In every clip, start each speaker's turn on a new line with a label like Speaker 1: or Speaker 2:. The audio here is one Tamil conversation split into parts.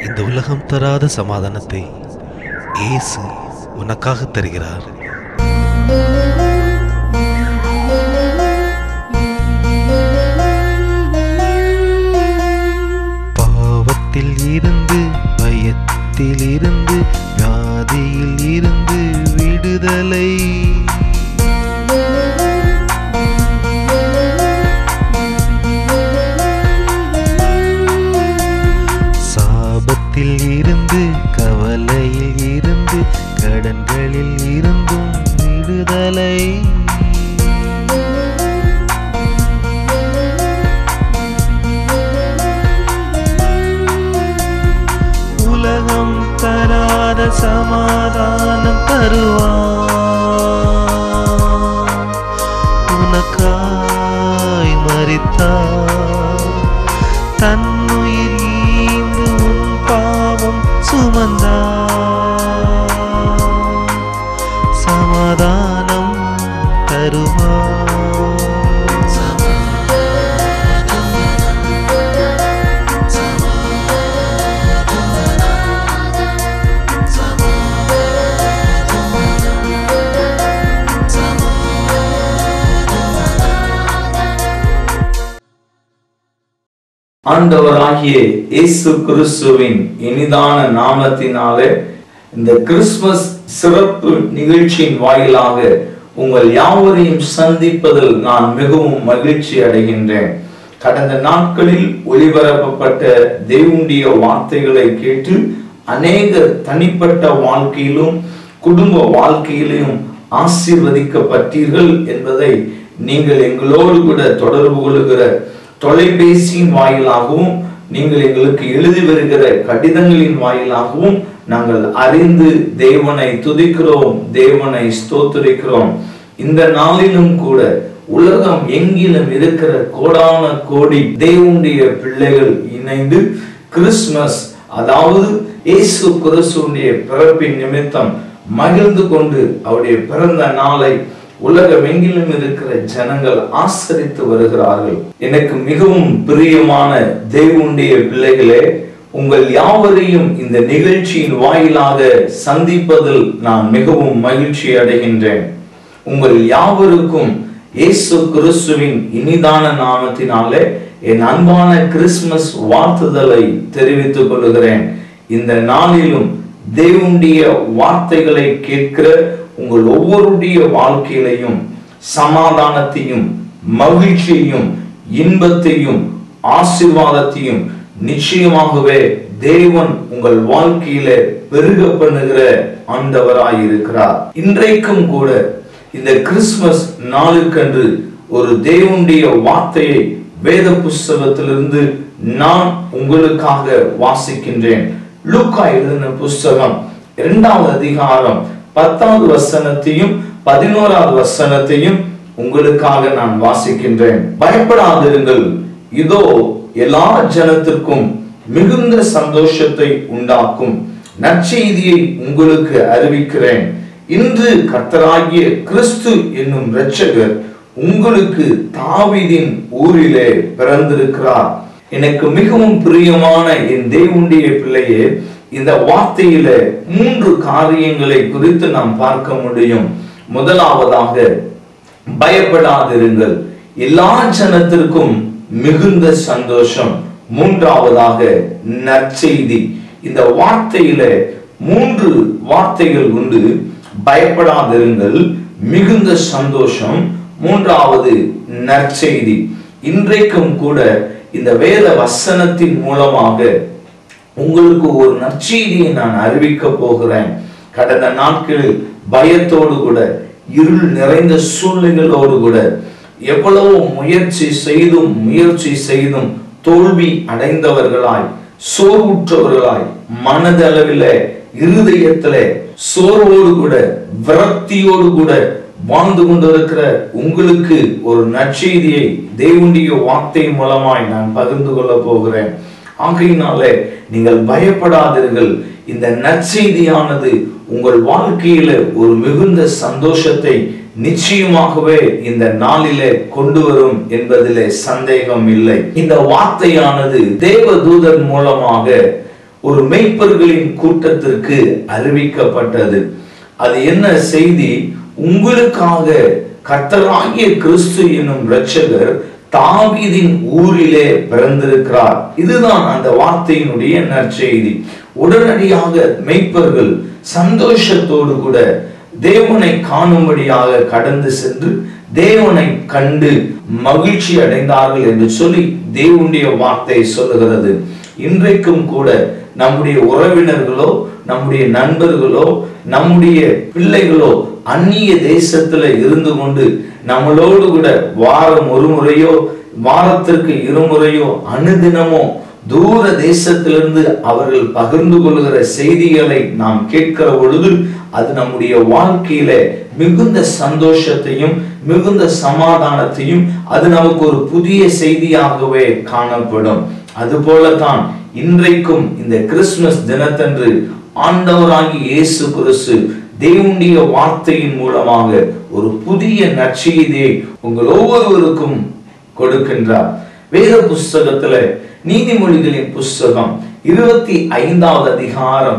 Speaker 1: இந்த உலகம் தராத சமாதானத்தை இயேசு உனக்காக தருகிறார். பாவத்தில் இருந்து, பயத்தில் இருந்து, வியாதியில் இருந்து விடுதலை. சாபத்தில் இருந்து, கவலையில் இருந்து, கடன்களில் இருந்தும் விடுதலை. உலகம் தராத சமாதானம் தருவான். உனக்காய் மரித்தார், தன்னுயிர் ஈந்து உன் பாவம் சுமந்தார். சமாதானம் தருவார்.
Speaker 2: ஆண்டவராகிய இயேசு கிறிஸ்துவின் இனிதான நாமத்தினாலே இந்த கிறிஸ்துமஸ் சிறப்பு நிகழ்ச்சியின் வாயிலாக உங்கள் யாவரையும் சந்திப்பதில் நான் மிகவும் மகிழ்ச்சி அடைகின்றேன். கடந்த நாட்களில் ஒளிபரப்பப்பட்ட தேவனுடைய வார்த்தைகளை கேட்டு அநேகர் தனிப்பட்ட வாழ்க்கையிலும் குடும்ப வாழ்க்கையிலும் ஆசீர்வதிக்கப்பட்டீர்கள் என்பதை நீங்கள் எங்களோடு கூட தொடர்பு கொள்ளுகிற தொலைபேசியின் வாயிலாகவும் நீங்கள் எங்களுக்கு எழுதி வருகிற கடிதங்களின் வாயிலாகவும் நாங்கள் அறிந்து தேவனை துதிக்கிறோம், தேவனை ஸ்தோத்திரிக்கிறோம். இந்த நாளிலும் கூட உலகம் எங்கிலும் இருக்கிற கோடான கோடி தேவனுடைய பிள்ளைகள் இணைந்து கிறிஸ்துமஸ், அதாவது இயேசு கிறிஸ்துவினுடைய பிறப்பின் நிமித்தம் மகிழ்ந்து கொண்டு அவருடைய பிறந்த நாளை உலகமெங்கிலும் இருக்கிற ஜனங்கள் ஆசரித்து வருகிறார்கள். எனக்கு மிகவும் பிரியமான தேவனுடைய பிள்ளைகளே, உங்கள் யாவரையும் இந்த நிகழ்ச்சியின் வாயிலாக சந்திப்பதில் நான் மிகவும் மகிழ்ச்சி அடைகின்றேன். உங்கள் யாவருக்கும் இயேசு கிறிஸ்துவின் இனிதான நாமத்தினாலே என் அன்பான கிறிஸ்துமஸ் வாழ்த்துதலை தெரிவித்துக் கொள்கிறேன். இந்த நாளிலும் தேவனுடைய வார்த்தைகளை கேட்கிற உங்கள் ஒவ்வொருடைய வாழ்க்கையிலையும் சமாதானத்தையும் மகிழ்ச்சியையும் இன்பத்தையும் ஆசீர்வாதத்தையும் நிச்சயமாகவே தேவன் உங்கள் வாழ்க்கையில பெருக பண்ணுகிற ஆண்டவராய் இருக்கிறார். இன்றைக்கும் கூட இந்த கிறிஸ்துமஸ் நாளுக்கன்று ஒரு தேவனுடைய வார்த்தையை வேத புஸ்தகத்திலிருந்து நான் உங்களுக்காக வாசிக்கின்றேன். லூக்கா எழுதின புஸ்தகம் 2வது அதிகாரம் 10வது வசனத்தையும் 11வது வசனத்தையும் உங்களுக்காக நான் வாசிக்கின்றேன். பயப்படாதிருங்கள், இதோ எல்லா ஜனத்திற்கும் மிகுந்த சந்தோஷத்தை உண்டாக்கும் நற்செய்தியை உங்களுக்கு அறிவிக்கிறேன். இன்று கர்த்தராகிய கிறிஸ்து என்னும் இரட்சகர் உங்களுக்கு தாவீதின் ஊரிலே பிறந்திருக்கிறார். எனக்கு மிகவும் பிரியமான என் தேவனுடைய பிள்ளையே, இந்த வார்த்தையில 3 காரியங்களை குறித்து நாம் பார்க்க முடியும். முதலாவதாக, பயப்படாதிருங்கள், எல்லா ஜனத்திற்கும் மிகுந்த சந்தோஷம். மூன்றாவதாக, நற்செய்தி. இந்த வார்த்தையில 3 வார்த்தைகள் உண்டு. பயப்படாதிருங்கள், மிகுந்த சந்தோஷம், மூன்றாவது நற்செய்தி. இன்றைக்கும் கூட இந்த வேத வசனத்தின் மூலமாக உங்களுக்கு ஒரு நற்செய்தியை நான் அறிவிக்க போகிறேன். கடந்த நாட்களில் பயத்தோடு கூட, இருள் நிறைந்த சூழ்நிலைகளோடு கூட, எவ்வளவு முயற்சி செய்தும் தோல்வி அடைந்தவர்களாய், சோர்வுற்றவர்களாய், மனதளவில் இருதயத்தில சோர்வோடு கூட விரக்தியோடு கூட வாழ்ந்து கொண்டிருக்கிற உங்களுக்கு ஒரு நற்செய்தியை தேவனுடைய வார்த்தை மூலமாய் நான் பகிர்ந்து கொள்ள போகிறேன். ஆகையினாலே நீங்கள் பயப்படாதீர்கள். இந்த நற்செய்தியானது உங்கள் வாழ்க்கையில ஒரு மிகுந்த சந்தோஷத்தை நிச்சயமாகவே இந்த நாளிலே கொண்டு வரும் என்பதிலே சந்தேகம் இல்லை. இந்த வார்த்தையானது தேவதூதன் மூலமாக ஒரு மேய்ப்பர்களின் கூட்டத்திற்கு அறிவிக்கப்பட்டது. அது என்ன செய்தி? உங்களுக்காக கர்த்தராகிய கிறிஸ்து என்னும் இரட்சகர் தாவீதின் ஊரிலே பிறந்திருக்கிறார். இதுதான் அந்த வார்த்தையினுடைய நற்செய்தி. உடனடியாக மேய்ப்பர்கள் சந்தோஷத்தோடு கூட தேவனை காணும்படியாக கடந்து சென்று தேவனை கண்டு மகிழ்ச்சி அடைந்தார்கள் என்று சொல்லி தேவனுடைய வார்த்தை சொல்லுகிறது. இன்றைக்கும் கூட நம்முடைய உறவினர்களோ, நம்முடைய நண்பர்களோ, நம்முடைய பிள்ளைகளோ அந்நிய தேசத்துல இருந்து கொண்டு நம்மளோடு கூட வாரம் ஒரு முறையோ வாரத்திற்கு இருமுறையோ அனுதினமோ தூர தேசத்திலிருந்து அவர்கள் பகிர்ந்து கொள்கிற செய்திகளை நாம் கேட்கிற பொழுது அது நம்முடைய வாழ்க்கையில மிகுந்த சந்தோஷத்தையும் மிகுந்த சமாதானத்தையும் அது நமக்கு ஒரு புதிய செய்தியாகவே காணப்படும். அதுபோலதான் இன்றைக்கும் இந்த கிறிஸ்துமஸ் தினத்தன்று ஆண்டவராகிய இயேசு கிறிஸ்து தேவனுடைய வார்த்தையின் மூலமாக ஒரு புதிய நற்செய்தியை உங்கள் ஒவ்வொருவருக்கும் கொடுக்கின்றார். வேத புஸ்தகத்துல நீதிமொழிகளின் புஸ்தகம் 25வது அதிகாரம்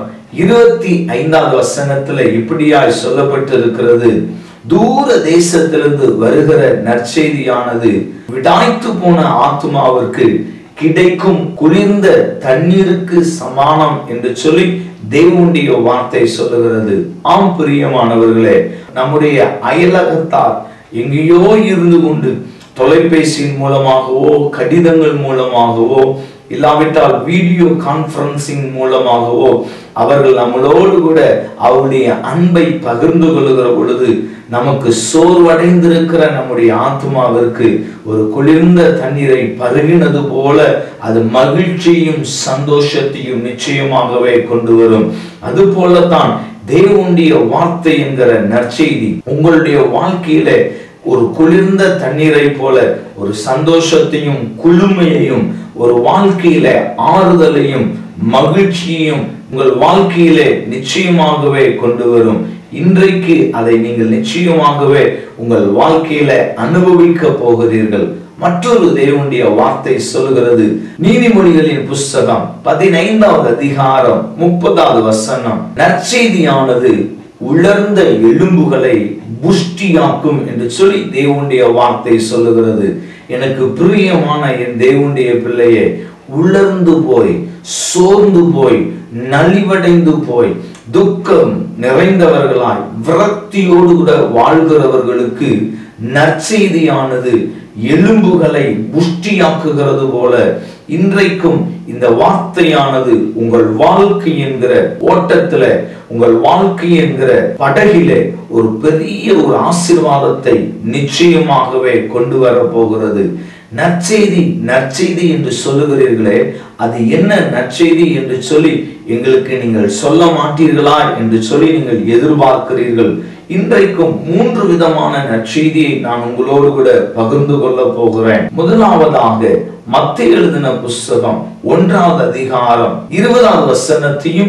Speaker 2: 25வது வசனத்துல இப்படியாய் சொல்லப்பட்டிருக்கிறது. தூர தேசத்திலிருந்து வருகிற நற்செய்தியானது விடாய்த்து போன ஆத்துமாவிற்கு கிடைக்கும் குளிர்ந்த தண்ணீருக்கு சமானம் என்று சொல்லி தேவனுடைய வார்த்தை சொல்லுகிறது. ஆம் பிரியமானவர்களே, நம்முடைய அயலகத்தார் எங்கேயோ இருந்து கொண்டு தொலைபேசியின் மூலமாகவோ கடிதங்கள் மூலமாகவோ இல்லாவிட்டால் வீடியோ கான்பரன்சிங் மூலமாகவோ அவர்கள் நம்மளோடு கூட அவருடைய அன்பை பகிர்ந்து கொள்ளுகிற பொழுது நமக்கு சோர்வடைந்திருக்கிற நம்முடைய ஆத்மாவிற்கு ஒரு குளிர்ந்த தண்ணீரை பருகினது போல அது மகிழ்ச்சியும் சந்தோஷத்தையும் நிச்சயமாகவே கொண்டு வரும். அது போலத்தான் தேவனுடைய வார்த்தை என்கிற நற்செய்தி உங்களுடைய வாழ்க்கையில ஒரு குளிர்ந்த தண்ணீரை போல ஒரு சந்தோஷத்தையும் குளுமையையும் ஒரு வாழ்க்கையில ஆறுதலையும் மகிழ்ச்சியையும் உங்கள் வாழ்க்கையிலே நிச்சயமாகவே கொண்டு வரும். இன்றைக்கு அதை நீங்கள் நிச்சயமாகவே உங்கள் வாழ்க்கையில அனுபவிக்க போகிறீர்கள். மற்றொரு தேவனுடைய வார்த்தை சொல்கிறது. நீதிமொழிகளின் புஸ்தகம் 15வது அதிகாரம் 30வது வசனம், நற்செய்தியானது உலர்ந்த எலும்புகளை புஷ்டியாக்கும் என்று சொல்லி தேவனுடைய வார்த்தை சொல்லுகிறது. எனக்கு பிரியமான என் தேவனுடைய பிள்ளையே, உலர்ந்து போய் சோர்ந்து போய் நலிவடைந்து போய் துக்கம் நிறைந்தவர்களாய் விரக்தியோடு கூட வாழ்கிறவர்களுக்கு நற்செய்தியானது எலும்புகளை புஷ்டியாக்குகிறது போல இன்றைக்கும் இந்த வார்த்தையானது உங்கள் வாழ்க்கை என்கிற ஓட்டத்துல, உங்கள் வாழ்க்கை என்கிற படகிலே ஒரு பெரிய ஒரு ஆசீர்வாதத்தை நிச்சயமாகவே கொண்டு வர போகிறது. நற்செய்தி நற்செய்தி என்று சொல்லுகிறீர்களே, அது என்ன நற்செய்தி என்று சொல்லி எங்களுக்கு நீங்கள் சொல்ல மாட்டீர்களா என்று சொல்லி நீங்கள் எதிர்பார்க்கிறீர்கள். இன்றைக்கும் 3 விதமான நற்செய்தியை நான் உங்களோடு கூட பகிர்ந்து கொள்ள போகிறேன். முதலாவதாக மத்தேயு எழுதின புஸ்தகம் 1வது அதிகாரம் 20வது வசனத்தையும்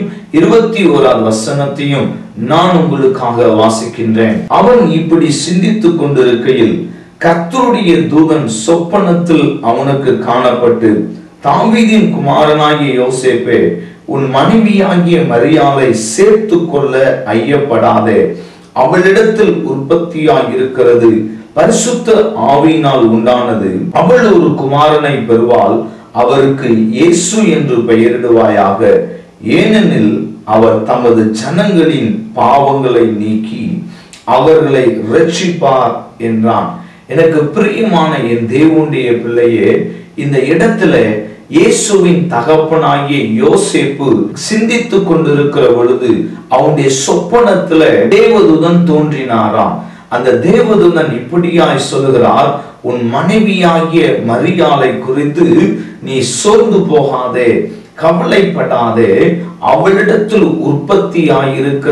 Speaker 2: 21வது வசனத்தையும் நான் உங்களுக்காக வாசிக்கின்றேன். அவன் இப்படி சிந்தித்துக் கொண்டிருக்கையில் கர்த்தருடைய தூதன் சொப்பனத்தில் அவனுக்கு காணப்பட்டு, தாவீதின் குமாரனாகிய யோசேப்பே, உன் மனைவியாகிய மரியாளை சேர்த்து கொள்ள ஐயப்படாதே. அவளிடத்தில் உற்பத்தியாயிருக்கிறது பரிசுத்த ஆவியினால் உண்டானது. அவள் ஒரு குமாரனை பெறுவாள். அவருக்கு இயேசு என்று பெயரிடுவாயாக. ஏனெனில் அவர் தமது ஜனங்களின் பாவங்களை நீக்கி அவர்களை இரட்சிப்பார் என்றான். எனக்கு பிரியமான என் தேவனுடைய பிள்ளையே, இந்த இடத்துல இயேசுவின் தகப்பனாகிய யோசேப்பு சிந்தித்துக் கொண்டிருக்கிற பொழுது அவனுடைய சொப்பனத்துல தேவதூதன் தோன்றினாராம். அந்த தேவதூதன் இப்படியாய் சொல்லுகிறார், உன் மனைவியாகிய மரியாளை குறித்து நீ சோர்ந்து போகாதே, கவலைப்படாதே. அவளிடத்தில் உற்பத்தியாயிருக்கிற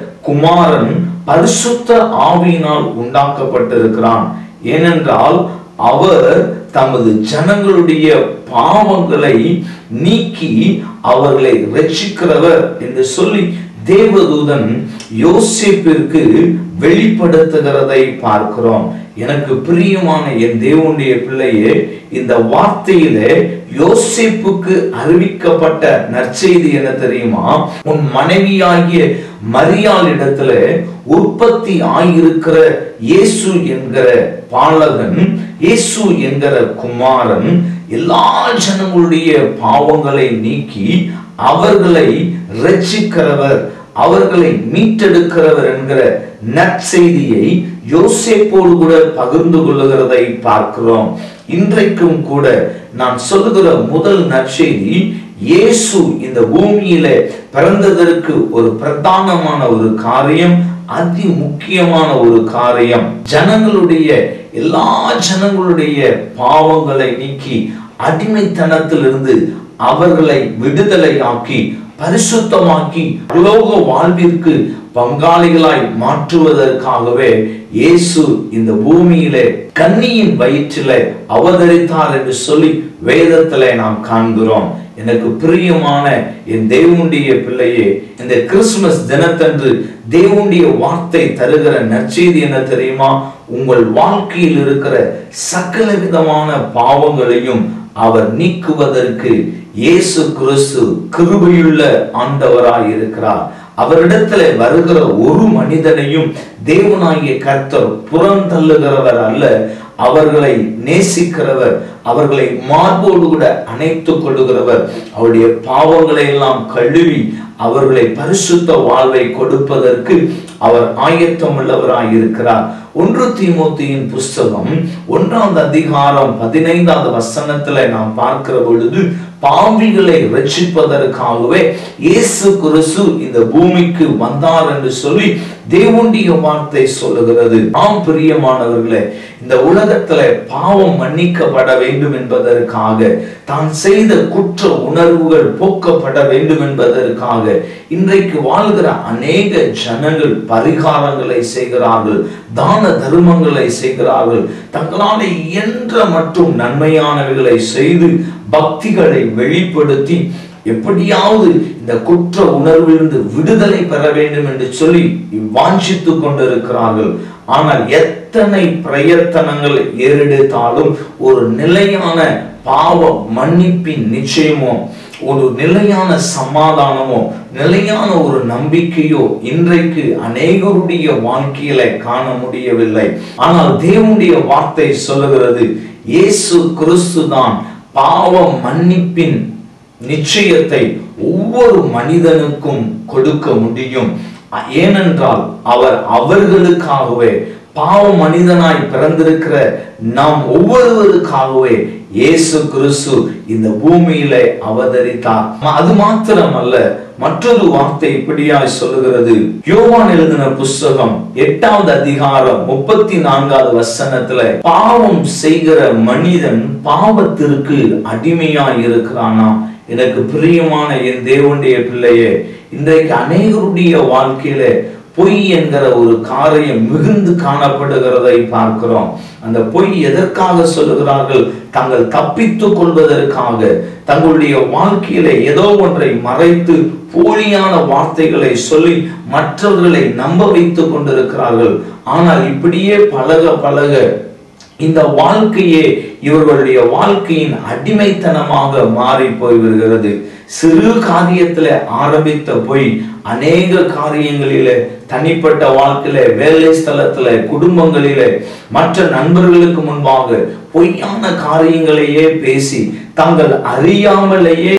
Speaker 2: குமாரன் பரிசுத்த ஆவியினால் உண்டாக்கப்பட்டிருக்கிறான். ஏனென்றால் அவர் தமது ஜனங்களுடைய பாவங்களை நீக்கி அவர்களை ரட்சிக்கிறவர் என்று சொல்லி தேவதூதன் யோசேப்பிற்கு வெளிப்படுத்துகிறதை பார்க்கிறோம். எனக்கு பிரியமான என் தேவனுடைய பிள்ளையே, இந்த வார்த்தையிலே யோசேப்புக்கு அறிவிக்கப்பட்ட நற்செய்தி என்ன தெரியுமா? உன் மனைவியாகிய மரியாள் இடத்துல உற்பத்தி ஆயிருக்கிற இயேசு என்கிற பாலகன், இயேசு என்கிற குமாரன் எல்லா ஜனங்களுடைய பாவங்களை நீக்கி அவர்களை இரட்சிக்கிறவர், அவர்களை மீட்டெடுக்கிறவர் என்கிற நற்செய்தியை யோசேப்போடு கூட பகிர்ந்து கொள்ளுகிறதை பார்க்கிறோம். இன்றைக்கும் கூட நான் சொல்லுகிற முதல் நற்செய்தி, இயேசு இந்த பூமியில பிறந்ததற்கு ஒரு பிரதானமான ஒரு காரியம், அதி முக்கியமான ஒரு காரியம். ஜனங்களுடைய எல்லா ஜனங்களுடைய பாவங்களை நீக்கி அடிமைத்தனத்திலிருந்து அவர்களை விடுதலை ஆக்கி பரிசுத்தமாக்கி பரலோக வாழ்விற்கு பங்காளிகளாய் மாற்றுவதற்காகவே இயேசு இந்த பூமியிலே கன்னியின் வயிற்றிலே அவதரித்தார் என்று சொல்லி வேதத்திலே நாம் காண்கிறோம். எனக்கு பிரியமான என் தேவனுடைய பிள்ளையே, இந்த கிறிஸ்துமஸ் தினத்தன்று தேவனுடைய வார்த்தை தருகிற நற்செய்தி என்ன தெரியுமா? உங்கள் வாழ்க்கையில் இருக்கிற சகல விதமான பாவங்களையும் அவர் நீக்குவதற்கு இயேசு கிறிஸ்து கிருபையுள்ள ஆண்டவராய் இருக்கிறார். அவரிடத்துல வருகிற ஒரு மனிதனையும் தேவனாகிய கர்த்தர் புறந்தள்ளுகிறவர் அல்ல, அவர்களை நேசிக்கிறவர், அவர்களை மார்போடு கூட அணைத்துக் கொள்ளுகிறவர், அவருடைய பாவங்களை எல்லாம் கழுவி அவர்களை பரிசுத்த வாழ்வை கொடுப்பதற்கு அவர் ஆயத்தம் உள்ளவராய் இருக்கிறார். 1 தீமோத்தேயின் புஸ்தகம் 1ஆம் அதிகாரம் 15வது வசனத்துல நாம் பார்க்கிற பொழுது, பாவிகளை ரட்சிப்பதற்காகவே இயேசு கிறிஸ்து இந்த பூமிக்கு வந்தார் என்று சொல்லி தேவனுடைய வார்த்தை சொல்லுகிறது. ஆம் பிரியமானவர்களே, இந்த உலகத்துல பாவம் மன்னிக்கப்பட வேண்டும் என்பதற்காக, தான் செய்த குற்ற உணர்வுகள் போக்கப்பட வேண்டும் என்பதற்காக இன்றைக்கு வாழ்கிற அநேக ஜனங்கள் பரிகாரங்களை செய்கிறார்கள், தான தர்மங்களை செய்கிறார்கள், தங்களால் இயன்ற மற்றும் நன்மையானவைகளை செய்து பக்திகளை வெளிப்படுத்தி எப்படியாவது இந்த குற்ற உணர்விலிருந்து விடுதலை பெற வேண்டும் என்று சொல்லி வாஞ்சித்துக் கொண்டிருக்கிறார்கள். ஆனால் எத்தனை பிரயத்தனங்கள் ஏறெடுத்தாலும் ஒரு நிலையான பாவ மன்னிப்பின் நிச்சயமோ, ஒரு நிலையான சமாதானமோ, நிலையான ஒரு நம்பிக்கையோ இன்றைக்கு அநேகருடைய வாழ்க்கையில காண முடியவில்லை. ஆனால் தேவனுடைய வார்த்தை சொல்லுகிறது, இயேசு கிறிஸ்து தான் பாவ மன்னிப்பின் நிச்சயத்தை ஒவ்வொரு மனிதனுக்கும் கொடுக்க முடியும். ஏனென்றால் அவர் அவர்களுக்காகவே, பாவ மனிதனாய் பிறந்திருக்கிற நாம் ஒவ்வொருவருக்காகவே இயேசு கிறிஸ்து இந்த பூமியில அவதரித்தார். அது மாத்திரமல்ல, மற்றொரு வார்த்தை இப்படியாய் சொல்லுகிறது. யோவான் எழுதின புஸ்தகம் 8வது அதிகாரம் 34வது வசனத்துல, பாவம் செய்கிற மனிதன் பாவத்திற்கு அடிமையாய் இருக்கிறானா? எனக்கு பிரியமான என் தேவனுடைய பிள்ளையே, இன்றைக்கு அநேகருடைய வாழ்க்கையில பொய் என்கிற ஒரு காரியம் மிகுந்து காணப்படுகிறதை பார்க்கிறோம். அந்த பொய் எதற்காக சொல்லுகிறார்கள்? தாங்கள் தப்பித்துக் கொள்வதற்காக, தங்களுடைய வாழ்க்கையில ஏதோ ஒன்றை மறைத்து போலியான வார்த்தைகளை சொல்லி மற்றவர்களை நம்ப வைத்துக் கொண்டிருக்கிறார்கள். ஆனால் இப்படியே பழக பழக இந்த வாழ்க்கையே இவர்களுடைய வாழ்க்கையின் அடிமைத்தனமாக மாறி போய்விடுகிறது. சிறு காரியத்துல ஆரம்பித்த போய் அநேக காரியங்களில, தனிப்பட்ட வாழ்க்கையில, வேலை ஸ்தலத்துல, குடும்பங்களில, மற்ற நண்பர்களுக்கு முன்பாக பொய்யான காரியங்களையே பேசி தங்கள் அறியாமலேயே